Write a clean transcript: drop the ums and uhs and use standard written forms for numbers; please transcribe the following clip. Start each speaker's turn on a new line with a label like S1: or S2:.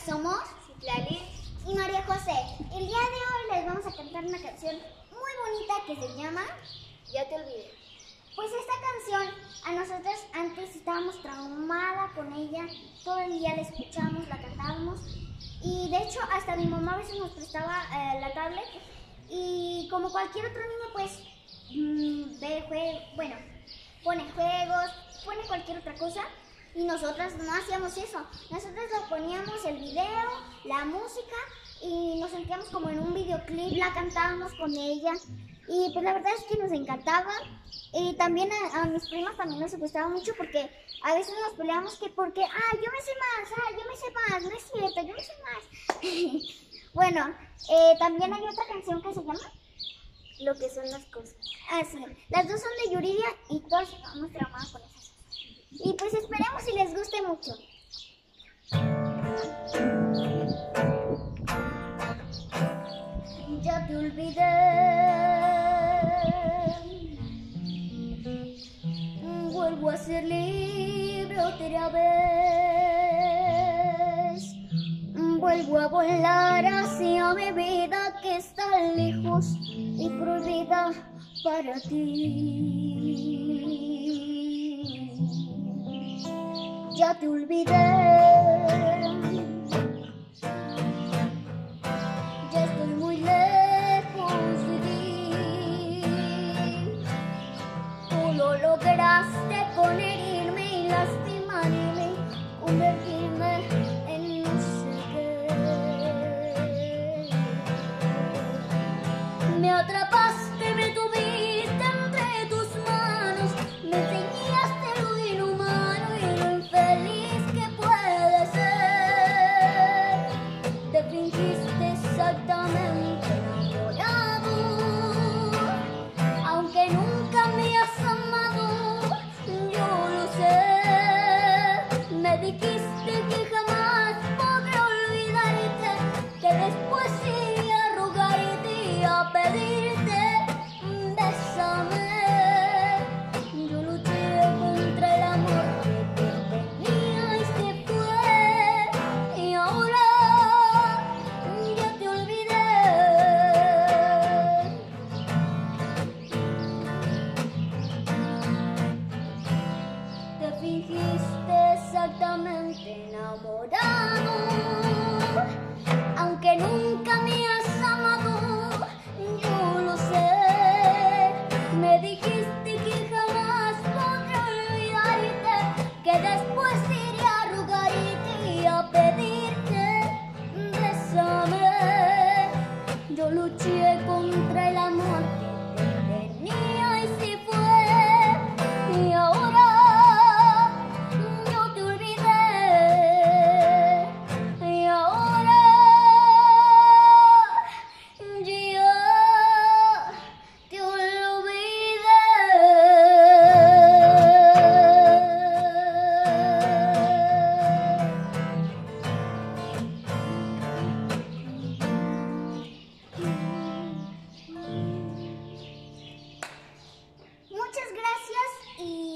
S1: somos
S2: Citlali
S1: y María José. El día de hoy les vamos a cantar una canción muy bonita que se llama
S2: Ya te olvidé.
S1: Pues esta canción, a nosotros antes estábamos traumadas con ella, todo el día la escuchábamos, la cantábamos y de hecho hasta mi mamá a veces nos prestaba la tablet y como cualquier otro niño pues pone juegos, pone cualquier otra cosa y nosotras no hacíamos eso, nosotros lo poníamos el video, la música y nos sentíamos como en un videoclip, la cantábamos con ella. Y pues la verdad es que nos encantaba y también a mis primas también nos gustaba mucho porque a veces nos peleamos que porque, yo me sé más, yo me sé más, no es cierto, yo me sé más. Bueno, también hay otra canción que se llama
S2: Lo que son las cosas.
S1: sí, las dos son de Yuridia y todas estamos traumadas con esas. Y pues esperemos si les guste mucho. Ya te olvidé, vuelvo a ser libre otra vez, vuelvo a volar hacia mi vida que está lejos y prohibida para ti. Ya te olvidé. Lograste con herirme y lastimarme, convertirme en no sé qué. Me atrapaste, me tuviste entre tus manos, me enseñaste lo inhumano y lo infeliz que puede ser. Te fingiste exactamente enamorado, aunque nunca me has amado. Me dijiste que jamás podré olvidarte, que después iría a rogarte y a pedirte, bésame. Yo luché contra el amor que tenía y se fue, y ahora ya te olvidé. Te fingiste exactamente enamorado, aunque nunca me has amado, yo lo sé. Me dijiste que jamás podré olvidarte, que después iré a rogarte y a pedir.